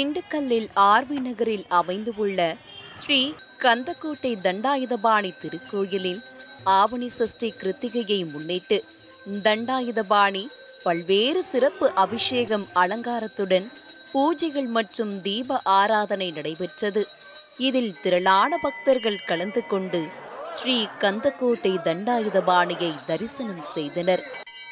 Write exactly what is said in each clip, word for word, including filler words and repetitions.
திண்டுக்கல்லில் ஆர்வி நகரில் அமைந்துள்ள ஸ்ரீ கந்தக்கோட்டை தண்டாயுதபாணி திருக்கோயிலில் ஆவணி சஷ்டி கிருத்திகையை முன்னிட்டு தண்டாயுதபாணி பல்வேறு சிறப்பு அபிஷேகம் அலங்காரத்துடன் பூஜைகள் மற்றும் தீப ஆராதனை நடைபெற்றது. இதில் திரளான பக்தர்கள் கலந்து கொண்டு ஸ்ரீ கந்தக்கோட்டை தண்டாயுதபாணியை தரிசனம் செய்தனர்.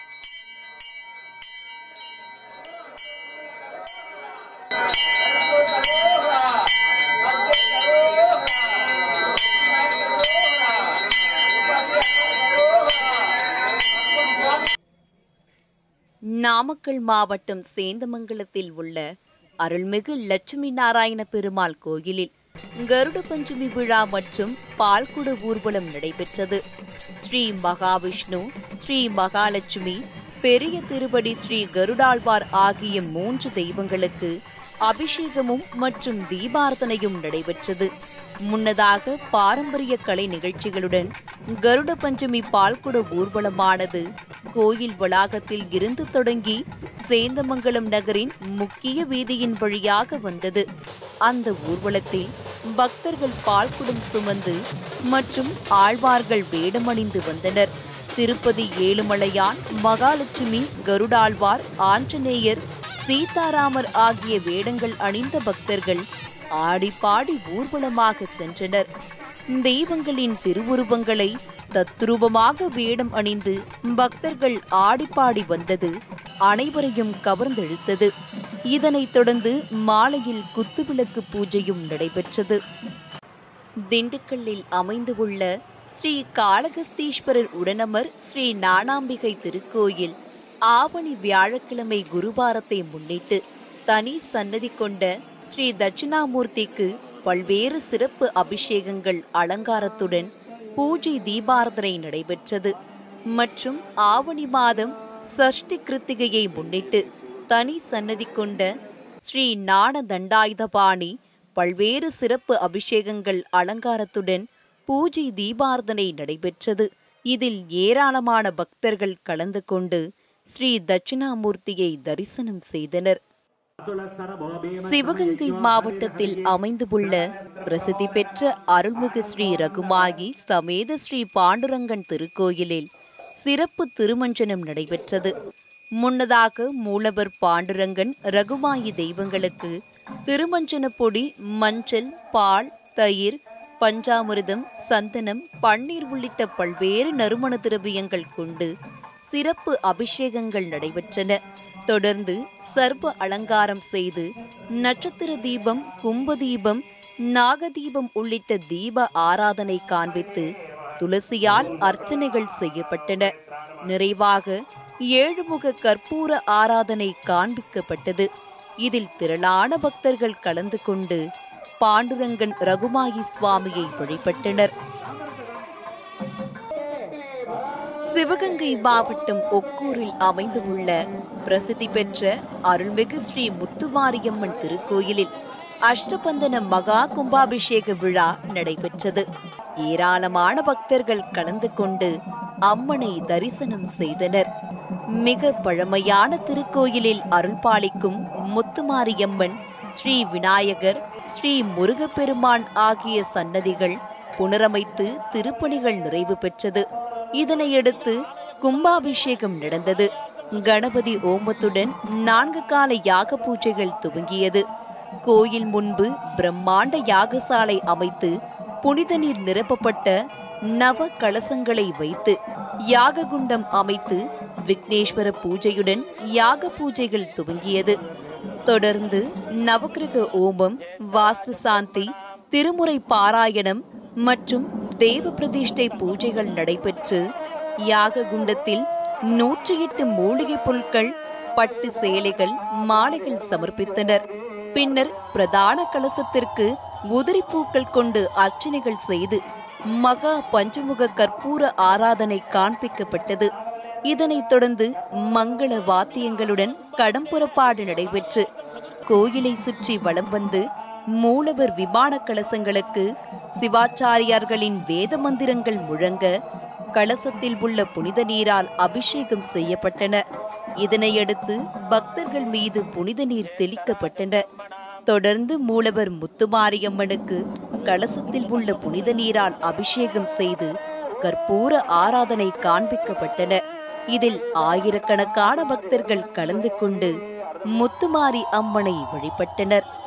நாமக்கல் மாவட்டம் சேந்தமங்கலத்தில் உள்ள அருள்மிகு லட்சுமி நாராயண பெருமாள் கோயிலில் கருட பஞ்சமி விழா மற்றும் பால்குட ஊர்வலம் நடைபெற்றது. ஸ்ரீ மகாவிஷ்ணு, ஸ்ரீ மகாலட்சுமி, பெரிய திருப்படி ஸ்ரீ கருடாழ்வார் ஆகிய மூன்று தெய்வங்களுக்கு அபிஷேகமும் மற்றும் தீபார்த்தனையும் நடைபெற்றது. முன்னதாக பாரம்பரிய கலை நிகழ்ச்சிகளுடன் கருட பஞ்சமி பால்குட ஊர்வலமானது கோயில் வளாகத்தில் இருந்து தொடங்கி சேந்தமங்கலம் நகரின் முக்கிய வீதியின் வழியாக வந்தது. அந்த ஊர்வலத்தில் பக்தர்கள் பால்குடம் சுமந்து மற்றும் ஆழ்வார்கள் வேடமணிந்து வந்தனர். திருப்பதி ஏழுமலையான், மகாலட்சுமி, கருடாழ்வார், ஆஞ்சநேயர், சீதாராமர் ஆகிய வேடங்கள் அணிந்த பக்தர்கள் ஆடிப்பாடி ஊர்வலமாக சென்றனர். தெய்வங்களின் திருவுருவங்களை தத்ரூபமாக வேடம் அணிந்து பக்தர்கள் ஆடிப்பாடி வந்தது அனைவரையும் கவர்ந்தெழுத்தது. இதனைத் தொடர்ந்து மாலையில் குத்துவிளக்கு பூஜையும் நடைபெற்றது. திண்டுக்கல்லில் அமைந்துள்ள ஸ்ரீ காளகஸ்தீஸ்வரர் உடனமர் ஸ்ரீ ஞானாம்பிகை திருக்கோயில் ஆவணி வியாழக்கிழமை குருவாரத்தை முன்னிட்டு தனி சன்னதி கொண்ட ஸ்ரீ தட்சிணாமூர்த்திக்கு பல்வேறு சிறப்பு அபிஷேகங்கள் அலங்காரத்துடன் பூஜை தீபார்த்தனை நடைபெற்றது. மற்றும் ஆவணி மாதம் சஷ்டி கிருத்திகையை முன்னிட்டு தனி சன்னதி கொண்ட ஸ்ரீ ஞான தண்டாயுதபாணி பல்வேறு சிறப்பு அபிஷேகங்கள் அலங்காரத்துடன் பூஜை தீபார்த்தனை நடைபெற்றது. இதில் ஏராளமான பக்தர்கள் கலந்து கொண்டு ஸ்ரீ தட்சிணாமூர்த்தியை தரிசனம் செய்தனர். சிவகங்கை மாவட்டத்தில் அமைந்துள்ள பிரசித்தி பெற்ற அருள்மிகு ஸ்ரீ ரகுமாயி சமேத ஸ்ரீ பாண்டுரங்கன் திருக்கோயிலில் சிறப்பு திருமஞ்சனம் நடைபெற்றது. முன்னதாக மூலவர் பாண்டுரங்கன், ரகுமாயி தெய்வங்களுக்கு திருமஞ்சன பொடி, மஞ்சள், பால், தயிர், பஞ்சாமிர்தம், சந்தனம், பன்னீர் உள்ளிட்ட பல்வேறு நறுமண திரவியங்கள் கொண்டு சிறப்பு அபிஷேகங்கள் நடைபெற்றன. தொடர்ந்து சர்வ அலங்காரம் செய்து நட்சத்திர தீபம், கும்ப தீபம், நாகதீபம் உள்ளிட்ட தீப ஆராதனை காண்பித்து துளசியால் அர்ச்சனைகள் செய்யப்பட்டன. நிறைவாக ஏழுமுக கற்பூர ஆராதனை காண்பிக்கப்பட்டது. இதில் திரளான பக்தர்கள் கலந்து கொண்டு பாண்டுரங்கன் ரகுமாயி சுவாமியை வழிபட்டனர். சிவகங்கை மாவட்டம் ஒக்கூரில் அமைந்துள்ள பிரசித்தி பெற்ற அருள்மிகு ஸ்ரீ முத்துமாரியம்மன் திருக்கோயிலில் அஷ்டபந்தன மகா கும்பாபிஷேக விழா நடைபெற்றது. ஏராளமான பக்தர்கள் கலந்து கொண்டு அம்மனை தரிசனம் செய்தனர். மிக பழமையான திருக்கோயிலில் அருள்பாலிக்கும் முத்துமாரியம்மன், ஸ்ரீ விநாயகர், ஸ்ரீ முருகப்பெருமான் ஆகிய சன்னதிகள் புனரமைத்து திருப்பணிகள் நிறைவு பெற்றது. இதனையடுத்து கும்பாபிஷேகம் நடந்தது. கணபதி ஓமத்துடன் நான்கு கால யாக பூஜைகள் துவங்கியது. கோயில் முன்பு பிரம்மாண்ட யாகசாலை அமைத்து புனித நீர் நிரப்பப்பட்ட நவ கலசங்களை வைத்து யாக குண்டம் அமைத்து விக்னேஸ்வர பூஜையுடன் யாக பூஜைகள் துவங்கியது. தொடர்ந்து நவக்கிரக ஓமம், வாஸ்து சாந்தி, திருமுறை பாராயணம் மற்றும் தேவ பிரதிஷ்டை பூஜைகள் நடைபெற்று யாக குண்டத்தில் நூற்றி எட்டு மூலிகை பொருட்கள், பட்டு சேலைகள், மாலைகள் சமர்ப்பித்தனர். பின்னர் பிரதான கலசத்திற்கு உதிரி பூக்கள் கொண்டு அர்ச்சனைகள் செய்து மகா பஞ்சமுக கற்பூர ஆராதனை காண்பிக்கப்பட்டது. இதனைத் தொடர்ந்து மங்கள வாத்தியங்களுடன் கடம்புறப்பாடு நடைபெற்று கோயிலை சுற்றி வலம் வந்து மூலவர் விமான கலசங்களுக்கு சிவாச்சாரியார்களின் வேத மந்திரங்கள் முழங்க கலசத்தில் உள்ள புனித நீரால் அபிஷேகம் செய்யப்பட்டன. இதனையடுத்து பக்தர்கள் மீது புனித நீர் தெளிக்கப்பட்டன. தொடர்ந்து மூலவர் முத்துமாரியம்மனுக்கு கலசத்தில் உள்ள புனித நீரால் அபிஷேகம் செய்து கற்பூர ஆராதனை காண்பிக்கப்பட்டன. இதில் ஆயிரக்கணக்கான பக்தர்கள் கலந்து கொண்டு முத்துமாரி அம்மனை வழிபட்டனர்.